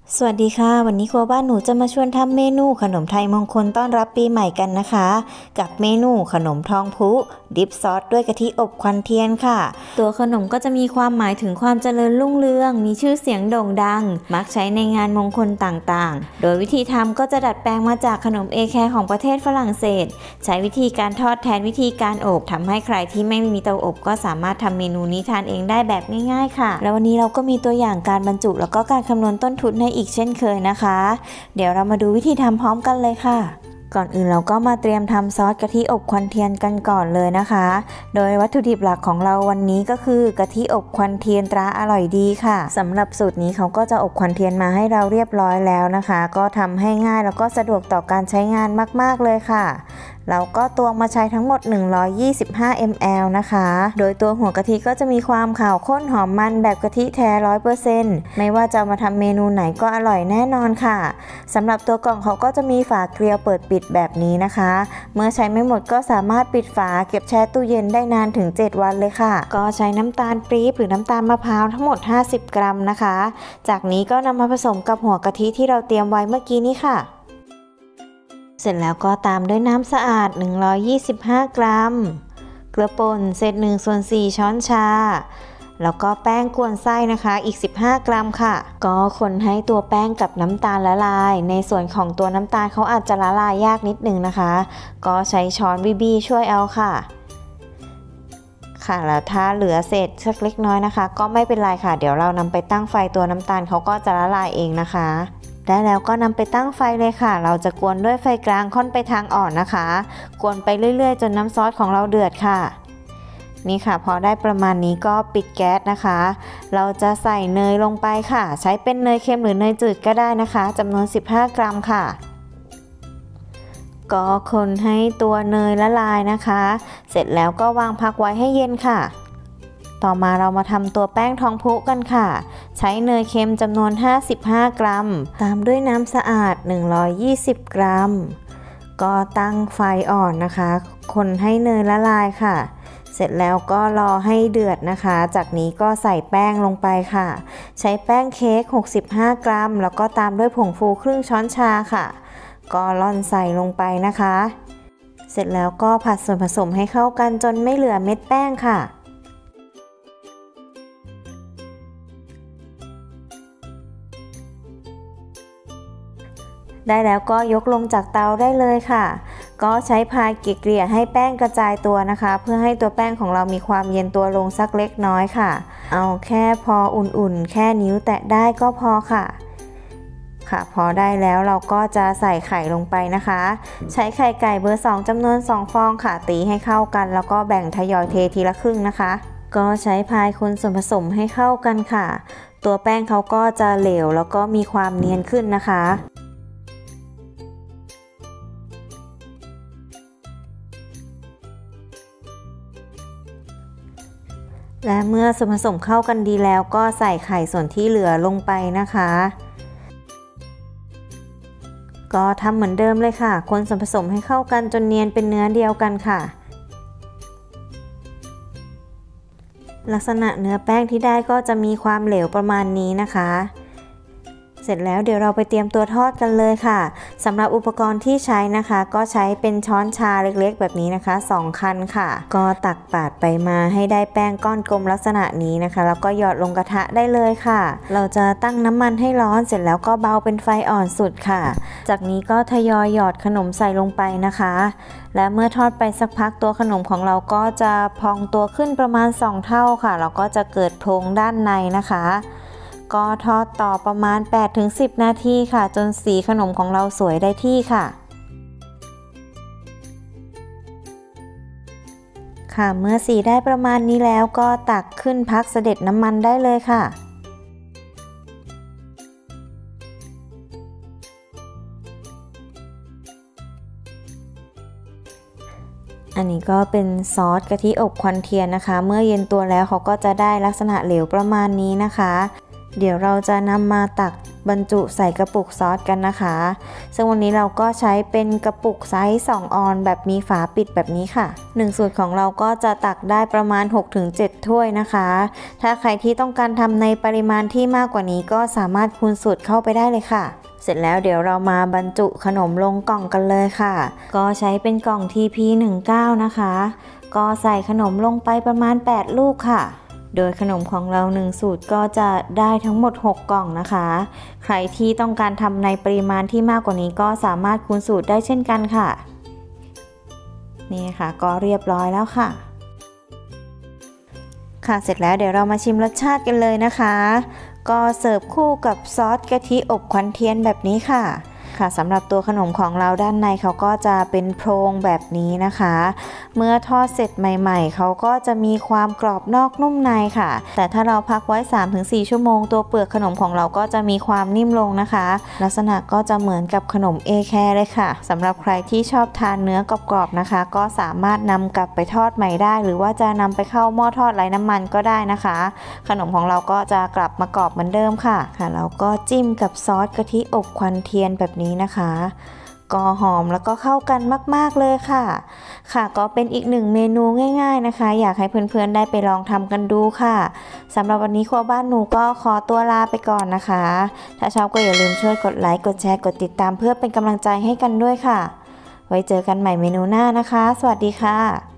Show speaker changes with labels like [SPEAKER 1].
[SPEAKER 1] สวัสดีค่ะวันนี้ครัวบ้านหนูจะมาชวนทำเมนูขนมไทยมงคลต้อนรับปีใหม่กันนะคะกับเมนูขนมทองพุดิปซอสด้วยกะทิอบควันเทียนค่ะตัวขนมก็จะมีความหมายถึงความเจริญรุ่งเรืองมีชื่อเสียงโด่งดังมักใช้ในงานมงคลต่างๆโดยวิธีทำก็จะดัดแปลงมาจากขนมเอแคร์ของประเทศฝรั่งเศสใช้วิธีการทอดแทนวิธีการอบทำให้ใครที่ไม่มีเตาอบก็สามารถทำเมนูนี้ทานเองได้แบบง่ายๆค่ะแล้ววันนี้เราก็มีตัวอย่างการบรรจุแล้วก็การคำนวณต้นทุนให้อีกเช่นเคยนะคะเดี๋ยวเรามาดูวิธีทำพร้อมกันเลยค่ะก่อนอื่นเราก็มาเตรียมทำซอสกะทิอบควันเทียนกันก่อนเลยนะคะโดยวัตถุดิบหลักของเราวันนี้ก็คือกะทิอบควันเทียนตราอร่อยดีค่ะสำหรับสูตรนี้เขาก็จะอบควันเทียนมาให้เราเรียบร้อยแล้วนะคะก็ทำให้ง่ายแล้วก็สะดวกต่อการใช้งานมากๆเลยค่ะเราก็ตวงมาใช้ทั้งหมด125 ml นะคะโดยตัวหัวกะทิก็จะมีความขาวข้นหอมมันแบบกะทิแท้ 100% ไม่ว่าจะมาทำเมนูไหนก็อร่อยแน่นอนค่ะสำหรับตัวกล่องเขาก็จะมีฝาเกลียวเปิดปิดแบบนี้นะคะเมื่อใช้ไม่หมดก็สามารถปิดฝาเก็บแช่ตู้เย็นได้นานถึง7 วันเลยค่ะก็ใช้น้ำตาลปี๊บหรือน้ำตาลมะพร้าวทั้งหมด50 กรัมนะคะจากนี้ก็นำมาผสมกับหัวกะทิที่เราเตรียมไว้เมื่อกี้นี้ค่ะเสร็จแล้วก็ตามด้วยน้ำสะอาด125 กรัมเกลือป่นเศษ1/4 ช้อนชาแล้วก็แป้งกวนไส้นะคะอีก15 กรัมค่ะก็คนให้ตัวแป้งกับน้ำตาลละลายในส่วนของตัวน้ำตาลเขาอาจจะละลายยากนิดนึงนะคะก็ใช้ช้อนบีช่วยเอาค่ะแล้วถ้าเหลือเศษสักเล็กน้อยนะคะก็ไม่เป็นไรค่ะเดี๋ยวเรานำไปตั้งไฟตัวน้ำตาลเขาก็จะละลายเองนะคะได้แล้วก็นำไปตั้งไฟเลยค่ะเราจะกวนด้วยไฟกลางค่อนไปทางอ่อนนะคะกวนไปเรื่อยๆจนน้ำซอสของเราเดือดค่ะนี่ค่ะพอได้ประมาณนี้ก็ปิดแก๊สนะคะเราจะใส่เนยลงไปค่ะใช้เป็นเนยเค็มหรือเนยจืดก็ได้นะคะจำนวน15 กรัมค่ะก็คนให้ตัวเนยละลายนะคะเสร็จแล้วก็วางพักไว้ให้เย็นค่ะต่อมาเรามาทำตัวแป้งทองพุกันค่ะใช้เนยเค็มจำนวน55 กรัมตามด้วยน้ำสะอาด120 กรัมก็ตั้งไฟอ่อนนะคะคนให้เนยละลายค่ะเสร็จแล้วก็รอให้เดือดนะคะจากนี้ก็ใส่แป้งลงไปค่ะใช้แป้งเค้ก65 กรัมแล้วก็ตามด้วยผงฟูครึ่งช้อนชาค่ะก็ร่อนใส่ลงไปนะคะเสร็จแล้วก็ผัดส่วนผสมให้เข้ากันจนไม่เหลือเม็ดแป้งค่ะได้แล้วก็ยกลงจากเตาได้เลยค่ะก็ใช้พายเกลี่ยให้แป้งกระจายตัวนะคะเพื่อให้ตัวแป้งของเรามีความเย็นตัวลงสักเล็กน้อยค่ะเอาแค่พออุ่นๆแค่นิ้วแตะได้ก็พอค่ะพอได้แล้วเราก็จะใส่ไข่ลงไปนะคะใช้ไข่ไก่เบอร์2จำนวน2 ฟองค่ะตีให้เข้ากันแล้วก็แบ่งทยอยเททีละครึ่งนะคะก็ใช้พายคนส่วนผสมให้เข้ากันค่ะตัวแป้งเขาก็จะเหลวแล้วก็มีความเนียนขึ้นนะคะและเมื่อส่วนผสมเข้ากันดีแล้วก็ใส่ไข่ส่วนที่เหลือลงไปนะคะก็ทำเหมือนเดิมเลยค่ะคนส่วนผสมให้เข้ากันจนเนียนเป็นเนื้อเดียวกันค่ะลักษณะเนื้อแป้งที่ได้ก็จะมีความเหลวประมาณนี้นะคะเสร็จแล้วเดี๋ยวเราไปเตรียมตัวทอดกันเลยค่ะสำหรับอุปกรณ์ที่ใช้นะคะก็ใช้เป็นช้อนชาเล็กๆแบบนี้นะคะ2 คันค่ะก็ตักปาดไปมาให้ได้แป้งก้อนกลมลักษณะนี้นะคะแล้วก็หยอดลงกระทะได้เลยค่ะเราจะตั้งน้ำมันให้ร้อนเสร็จแล้วก็เบาเป็นไฟอ่อนสุดค่ะจากนี้ก็ทยอยหยอดขนมใส่ลงไปนะคะและเมื่อทอดไปสักพักตัวขนมของเราก็จะพองตัวขึ้นประมาณ2 เท่าค่ะแล้วก็จะเกิดโพรงด้านในนะคะก็ทอดต่อประมาณ 8-10 นาทีค่ะจนสีขนมของเราสวยได้ที่ค่ะเมื่อสีได้ประมาณนี้แล้วก็ตักขึ้นพักเสด็จน้ำมันได้เลยค่ะอันนี้ก็เป็นซอสกะทิอบควันเทียนนะคะเมื่อเย็นตัวแล้วเขาก็จะได้ลักษณะเหลวประมาณนี้นะคะเดี๋ยวเราจะนำมาตักบรรจุใส่กระปุกซอสกันนะคะซึ่งวันนี้เราก็ใช้เป็นกระปุกไซส์2ออนแบบมีฝาปิดแบบนี้ค่ะ1สูตรของเราก็จะตักได้ประมาณ 6-7 ถ้วยนะคะถ้าใครที่ต้องการทำในปริมาณที่มากกว่านี้ก็สามารถคูณสูตรเข้าไปได้เลยค่ะเสร็จแล้วเดี๋ยวเรามาบรรจุขนมลงกล่องกันเลยค่ะก็ใช้เป็นกล่อง TP19 นะคะก็ใส่ขนมลงไปประมาณ8ลูกค่ะโดยขนมของเรา1สูตรก็จะได้ทั้งหมด6กล่องนะคะใครที่ต้องการทำในปริมาณที่มากกว่านี้ก็สามารถคูณสูตรได้เช่นกันค่ะนี่ค่ะก็เรียบร้อยแล้วค่ะเสร็จแล้วเดี๋ยวเรามาชิมรสชาติกันเลยนะคะก็เสิร์ฟคู่กับซอสกะทิอบควันเทียนแบบนี้ค่ะสำหรับตัวขนมของเราด้านในเขาก็จะเป็นโพรงแบบนี้นะคะเมื่อทอดเสร็จใหม่ๆเขาก็จะมีความกรอบนอกนุ่มในค่ะแต่ถ้าเราพักไว้ 3-4 ชั่วโมงตัวเปลือกขนมของเราก็จะมีความนิ่มลงนะคะลักษณะก็จะเหมือนกับขนมเอแคร์เลยค่ะสำหรับใครที่ชอบทานเนื้อกรอบๆนะคะก็สามารถนำกลับไปทอดใหม่ได้หรือว่าจะนำไปเข้าหม้อทอดไร้น้ำมันก็ได้นะคะขนมของเราก็จะกลับมากรอบเหมือนเดิมค่ะเราก็จิ้มกับซอสกะทิอบควันเทียนแบบนี้นะคะก็หอมแล้วก็เข้ากันมากๆเลยค่ะก็เป็นอีกหนึ่งเมนูง่ายๆนะคะอยากให้เพื่อนๆได้ไปลองทำกันดูค่ะสำหรับวันนี้ครัวบ้านหนูก็ขอตัวลาไปก่อนนะคะถ้าชอบก็อย่าลืมช่วยกดไลค์กดแชร์กดติดตามเพื่อเป็นกำลังใจให้กันด้วยค่ะไว้เจอกันใหม่เมนูหน้านะคะสวัสดีค่ะ